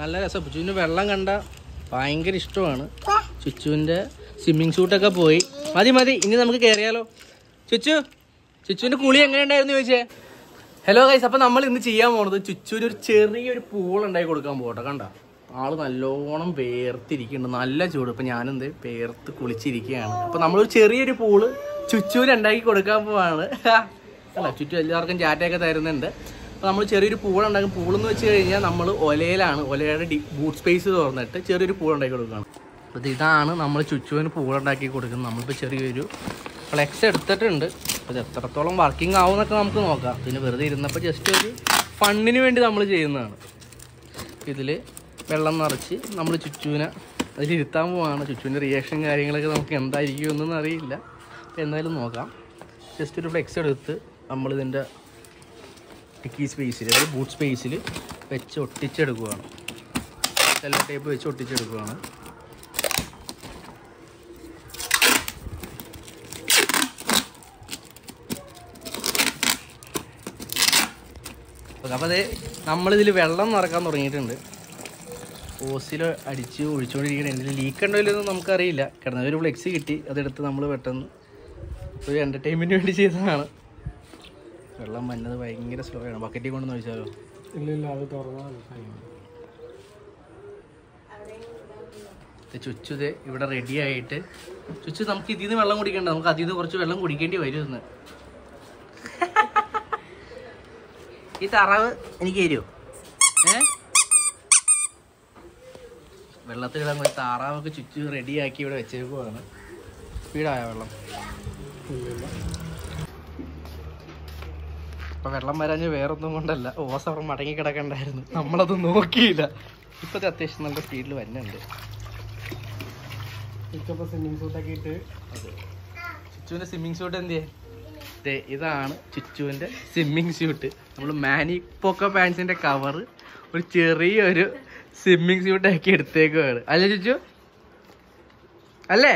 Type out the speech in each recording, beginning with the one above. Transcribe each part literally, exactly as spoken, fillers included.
നല്ല രസം. ചുച്ചുവിന് വെള്ളം കണ്ട ഭയങ്കര ഇഷ്ടമാണ്. ചുച്ചുവിൻ്റെ സ്വിമ്മിങ് സൂട്ടൊക്കെ പോയി. മതി മതി ഇനി നമുക്ക് കയറിയാലോ. ചുച്ചു ചുച്ചുവിൻ്റെ കുളി എങ്ങനെയുണ്ടായിരുന്നു ചോദിച്ചേ. ഹലോ ഗൈസ്, അപ്പം നമ്മൾ ഇന്ന് ചെയ്യാൻ പോണത് ചുച്ചുവിന് ഒരു ചെറിയൊരു പൂൾ ഉണ്ടാക്കി കൊടുക്കാൻ പോകട്ടെ. കണ്ട ആള് നല്ലോണം വേർത്തിരിക്കുന്നുണ്ട്, നല്ല ചൂട്. ഇപ്പം ഞാനെന്ത് വേർത്ത് കുളിച്ചിരിക്കുകയാണ്. അപ്പം നമ്മളൊരു ചെറിയൊരു പൂള് ചുച്ചുവിന് ഉണ്ടാക്കി കൊടുക്കാൻ പോവാണ്. അല്ല ചുറ്റു എല്ലാവർക്കും ചാറ്റയൊക്കെ തരുന്നുണ്ട്. അപ്പോൾ നമ്മൾ ചെറിയൊരു പൂളുണ്ടാക്കും. പൂളെന്ന് വെച്ച് കഴിഞ്ഞാൽ നമ്മൾ ഒലയിലാണ്, ഒലയുടെ ഡി ബൂട്ട് സ്പേസ് തുറന്നിട്ട് ചെറിയൊരു പൂളുണ്ടാക്കി കൊടുക്കുകയാണ്. അപ്പോൾ ഇതാണ് നമ്മൾ ചുച്ചുവിന് പൂളുണ്ടാക്കി കൊടുക്കുന്നത്. നമ്മളിപ്പോൾ ചെറിയൊരു ഫ്ലെക്സ് എടുത്തിട്ടുണ്ട്. അപ്പോൾ ഇത് എത്രത്തോളം വർക്കിംഗ് ആവുമെന്നൊക്കെ നമുക്ക് നോക്കാം. പിന്നെ വെറുതെ ഇരുന്നപ്പോൾ ജസ്റ്റ് ഒരു ഫണ്ണിന് വേണ്ടി നമ്മൾ ചെയ്യുന്നതാണ്. ഇതിൽ വെള്ളം നിറച്ച് നമ്മൾ ചുച്ചുവിനെ അതിലിരുത്താൻ പോവാണ്. ചുച്ചുവിൻ്റെ റിയാക്ഷൻ കാര്യങ്ങളൊക്കെ നമുക്ക് എന്തായിരിക്കുമെന്നൊന്നും അറിയില്ല. അപ്പോൾ എന്തായാലും നോക്കാം. ജസ്റ്റ് ഒരു ഫ്ലെക്സ് എടുത്ത് നമ്മളിതിൻ്റെ ടിക്കി സ്പേസിൽ, അതായത് ബൂട്ട് സ്പേസിൽ വെച്ച് ഒട്ടിച്ചെടുക്കുകയാണ്. എല്ലാ ടേപ്പ് വെച്ച് ഒട്ടിച്ചെടുക്കുകയാണ്. അപ്പോൾ അതേ നമ്മളിതിൽ വെള്ളം നിറക്കാൻ തുടങ്ങിയിട്ടുണ്ട്. ഓസിൽ അടിച്ച് ഒഴിച്ചുകൊണ്ടിരിക്കണം. എന്തെങ്കിലും ലീക്ക് ഉണ്ടോ ഇല്ലെന്ന് നമുക്കറിയില്ല. കിടന്ന ഒരു ഫ്ലെക്സ് കിട്ടി, അതെടുത്ത് നമ്മൾ പെട്ടെന്ന് ഒരു എൻ്റർടൈൻമെൻറ്റിന് വേണ്ടി ചെയ്തതാണ്. വെള്ളം വന്നത് ഭയങ്കര സ്ലോ ആണ്. ബക്കറ്റിൽ കൊണ്ടൊന്ന് ഒഴിച്ചാലോ? ഇല്ല, അത് തുറന്നാൽ ചുച്ചു ഇത് ഇവിടെ റെഡി ആയിട്ട്. ചുച്ചു നമുക്ക് ഇതിൽ നിന്ന് വെള്ളം കുടിക്കണ്ട, നമുക്ക് അതിൽ നിന്ന് കുറച്ച് വെള്ളം കുടിക്കേണ്ടി വരും ഇന്ന്. ഈ താറാവ് എനിക്ക് തരുമോ? ഏ വെള്ളത്തിലിടാൻ പോയി താറാവൊക്കെ ചുച്ചു റെഡിയാക്കി ഇവിടെ വെച്ചേക്കുവാണ്. സ്പീഡായ വെള്ളം. ഇപ്പം വെള്ളം വരാഞ്ഞ് വേറൊന്നും കൊണ്ടല്ല, ഓസ അവിടെ മടങ്ങി കിടക്കണ്ടായിരുന്നു, നമ്മളത് നോക്കിയില്ല. ഇപ്പോഴത്തെ അത്യാവശ്യം നല്ല സ്പീഡിൽ വരുന്നുണ്ട്. സ്വിമ്മിങ് സൂട്ടൊക്കെ ഇട്ട്. അതെ, ചുച്ചുവിൻ്റെ സ്വിമ്മിങ് സൂട്ട് എന്തിയെ? അതെ, ഇതാണ് ചുച്ചുവിൻ്റെ സ്വിമ്മിങ് സ്യൂട്ട്. നമ്മൾ മാനി പോക്കോ പാൻസിൻ്റെ കവറ് ഒരു ചെറിയൊരു സ്വിമ്മിങ് സ്യൂട്ടാക്കി എടുത്തേക്കുവാണ്. അല്ലേ ചുച്ചു? അല്ലേ?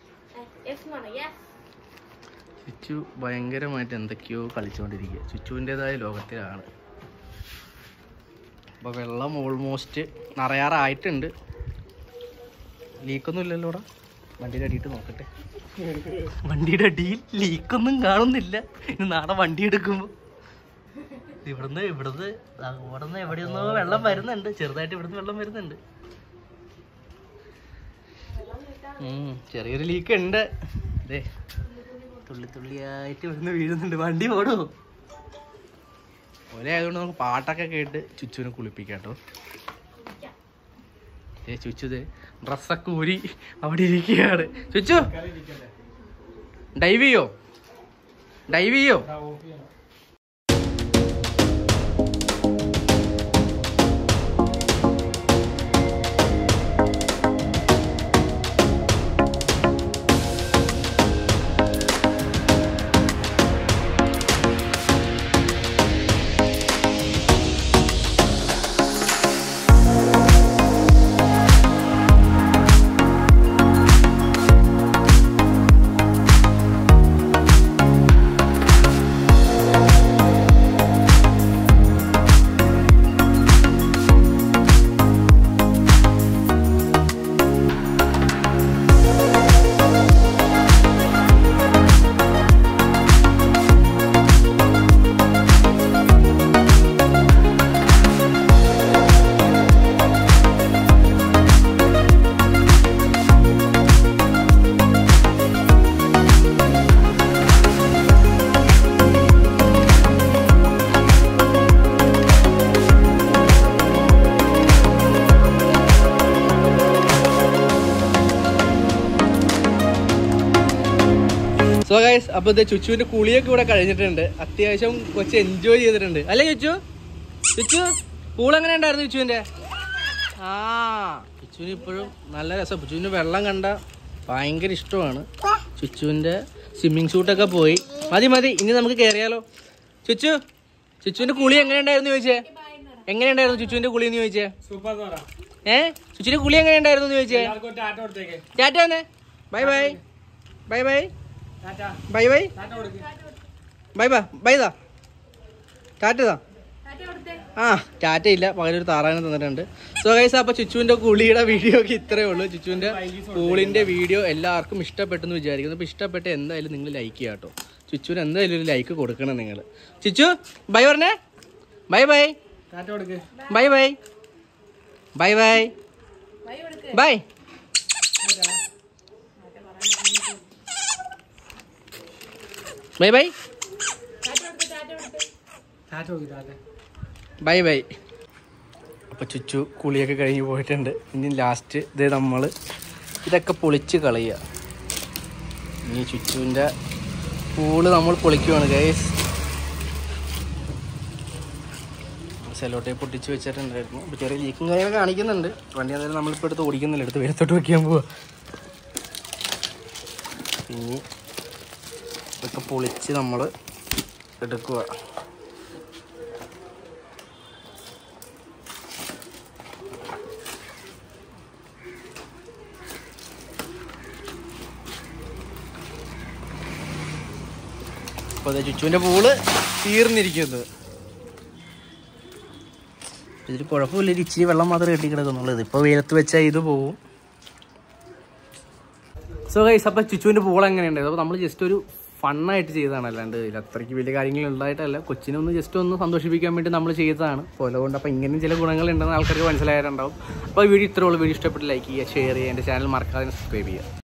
ചുച്ചു ഭയങ്കരമായിട്ട് എന്തൊക്കെയോ കളിച്ചുകൊണ്ടിരിക്കുക. ചുച്ചുവിൻ്റെതായ ലോകത്തിലാണ്. അപ്പോൾ വെള്ളം ഓൾമോസ്റ്റ് നിറയാറായിട്ടുണ്ട്. ലീക്കൊന്നും ഇല്ലല്ലോ ഇവിടെ. വണ്ടിയുടെ അടിയിട്ട് നോക്കട്ടെ. വണ്ടിയുടെ അടിയിൽ ലീക്കൊന്നും കാണുന്നില്ല. ഇനി നാളെ വണ്ടി എടുക്കുമ്പോൾ ഇവിടുന്ന് ഇവിടുന്ന് ഇവിടുന്ന് എവിടെയൊന്നോ വെള്ളം വരുന്നുണ്ട്. ചെറുതായിട്ട് ഇവിടുന്ന് വെള്ളം വരുന്നുണ്ട്. ചെറിയൊരു ലീക്ക് ഉണ്ട്. അതെ, തുള്ളി തുള്ളിയായിട്ട് ഇവിടുന്ന് വീഴുന്നുണ്ട്. വണ്ടി ഓടുമോ? ഒരേ ആയതുകൊണ്ട് നമുക്ക് പാട്ടൊക്കെ കേട്ട് ചുച്ചുവിനെ കുളിപ്പിക്കാം കേട്ടോ. ഏ ചുച്ചുത് ഡ്രസ്സൊക്കെ ഊരി അവിടെ ഇരിക്കുകയാണ്. ചുച്ചു ഡൈവ് ചെയ്യോ? ഡൈവ് ചെയ്യോ? സോ ഗൈസ്, അപ്പോൾ ഇത് ചുച്ചുവിൻ്റെ കുളിയൊക്കെ ഇവിടെ കഴിഞ്ഞിട്ടുണ്ട്. അത്യാവശ്യം കൊച്ച് എൻജോയ് ചെയ്തിട്ടുണ്ട്. അല്ലേ ചുച്ചു? ചുച്ചു പൂൾ എങ്ങനെ ഉണ്ടായിരുന്നു ചുച്ചുവിൻ്റെ? ആ ചുച്ചുവിന് ഇപ്പോഴും നല്ല രസം. ചുച്ചുവിന് വെള്ളം കണ്ട ഭയങ്കര ഇഷ്ടമാണ്. ചുച്ചുവിൻ്റെ സ്വിമ്മിങ് സൂട്ടൊക്കെ പോയി. മതി മതി ഇനി നമുക്ക് കയറിയാലോ. ചുച്ചു ചുച്ചുവിൻ്റെ കുളി എങ്ങനെ ഉണ്ടായിരുന്നു ചോദിച്ചേ? എങ്ങനെയുണ്ടായിരുന്നു ചുച്ചുവിൻ്റെ കുളി എന്ന് ചോദിച്ചേ? ഏ ചുച്ചുവിൻ്റെ കുളി എങ്ങനെ ഉണ്ടായിരുന്നു എന്ന് ചോദിച്ചേ? ടാറ്റ തന്നെ. Bye bye bye bye bye bye bye bye bye. Ta-ta. ആ ടാറ്റ ഇല്ല, പകലൊരു താറാവിനെ തന്നിട്ടുണ്ട്. സോ ഗൈസ്, അപ്പോൾ ചുച്ചുവിൻ്റെ കുളിയുടെ വീഡിയോ ഒക്കെ ഇത്രയേ ഉള്ളൂ. ചുച്ചുവിൻ്റെ പൂളിൻ്റെ വീഡിയോ എല്ലാവർക്കും ഇഷ്ടപ്പെട്ടെന്ന് വിചാരിക്കുന്നു. അപ്പോൾ ഇഷ്ടപ്പെട്ട് എന്തായാലും നിങ്ങൾ ലൈക്ക് ചെയ്യാം കേട്ടോ. ചുച്ചുവിന് എന്തായാലും ഒരു ലൈക്ക് കൊടുക്കണം നിങ്ങൾ. ചുച്ചു ബൈ പറഞ്ഞേ. ബൈ ബൈ ടാറ്റ കൊടുക്ക്. Bye bye bye bye bye. Bye bye ta-ta കൊടുക്ക്. ടാറ്റ. Bye bye. അപ്പോൾ ചുച്ചു കുളിയൊക്കെ കഴിഞ്ഞ് പോയിട്ടുണ്ട്. ഇനി ലാസ്റ്റ് ഇത് നമ്മൾ ഇതൊക്കെ പൊളിച്ച് കളയുക. ഇനി ചുച്ചുവിൻ്റെ പൂള് നമ്മൾ പൊളിക്കുവാണ് ഗൈസ്. സെലോ ടേപ്പ് പൊട്ടിച്ച് വെച്ചിട്ടുണ്ടായിരുന്നു. അപ്പോൾ ചെറിയ ലീക്കും കാര്യങ്ങളൊക്കെ കാണിക്കുന്നുണ്ട്. വണ്ടി എന്തായാലും നമ്മളിപ്പോൾ എടുത്ത് ഓടിക്കുന്നില്ല, എടുത്ത് വെയിലത്തോട്ട് വയ്ക്കാൻ പോവുക. ഇനി ഇതൊക്കെ പൊളിച്ച് നമ്മൾ എടുക്കുക. അപ്പോൾ അത് ചുച്ചുവിൻ്റെ പൂള് തീർന്നിരിക്കുന്നത്. ഇതിൽ കുഴപ്പമില്ല, ഒരു ഇച്ചിരി വെള്ളം മാത്രമേ കെട്ടി കിടക്കുന്നുള്ളൂ. ഇതിപ്പോൾ വെയിലത്ത് വെച്ചാൽ ഇത് പോവും. സോ ഗൈസ്, അപ്പോൾ ചുച്ചുവിൻ്റെ പൂൾ എങ്ങനെയുണ്ട്? അപ്പോൾ നമ്മൾ ജസ്റ്റ് ഒരു ഫണ്ണായിട്ട് ചെയ്തതാണ്, അല്ലാണ്ട് ഇതിൽ അത്രയ്ക്ക് വലിയ കാര്യങ്ങൾ ഉണ്ടായിട്ടല്ല. കൊച്ചിനെ ഒന്ന് ജസ്റ്റ് ഒന്ന് സന്തോഷിപ്പിക്കാൻ വേണ്ടി നമ്മൾ ചെയ്തതാണ്. അപ്പോൾ അതുകൊണ്ട് അപ്പോൾ ഇങ്ങനെയും ചില ഗുണങ്ങളുണ്ടെന്ന് ആൾക്കാർക്ക് മനസ്സിലായിട്ടുണ്ടാവും. അപ്പോൾ വീഡിയോ ഇത്രയുള്ള വീഡിയോ ഇഷ്ടപ്പെട്ട് ലൈക്ക് ചെയ്യുക, ഷെയർ ചെയ്യുക, എൻ്റെ ചാനൽ മറക്കാതെ സബ്സ്ക്രൈബ് ചെയ്യുക.